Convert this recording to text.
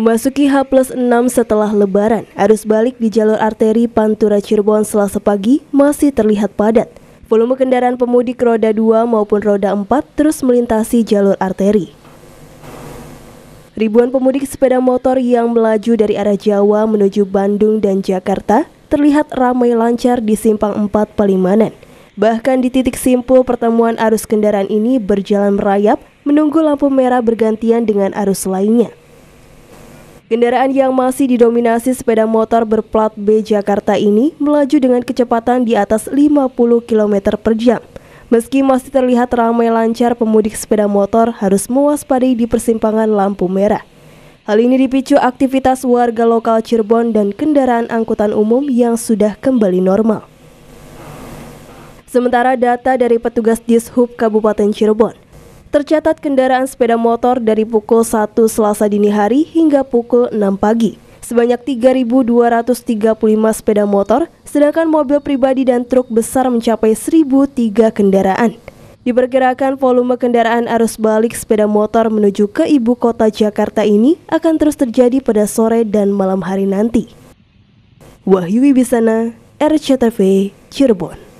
Memasuki H+6 setelah Lebaran, arus balik di jalur arteri Pantura Cirebon Selasa pagi masih terlihat padat. Volume kendaraan pemudik roda 2 maupun roda 4 terus melintasi jalur arteri. Ribuan pemudik sepeda motor yang melaju dari arah Jawa menuju Bandung dan Jakarta terlihat ramai lancar di Simpang 4 Palimanan. Bahkan di titik simpul pertemuan arus kendaraan ini berjalan merayap menunggu lampu merah bergantian dengan arus lainnya. Kendaraan yang masih didominasi sepeda motor berplat B Jakarta ini melaju dengan kecepatan di atas 50 km per jam. Meski masih terlihat ramai lancar, pemudik sepeda motor harus mewaspadai di persimpangan lampu merah. Hal ini dipicu aktivitas warga lokal Cirebon dan kendaraan angkutan umum yang sudah kembali normal. Sementara data dari petugas Dishub Kabupaten Cirebon, tercatat kendaraan sepeda motor dari pukul 1 Selasa dini hari hingga pukul 6 pagi. Sebanyak 3.235 sepeda motor, sedangkan mobil pribadi dan truk besar mencapai 1.003 kendaraan. Diperkirakan volume kendaraan arus balik sepeda motor menuju ke ibu kota Jakarta ini akan terus terjadi pada sore dan malam hari nanti. Wahyu Wibisana, RCTV, Cirebon.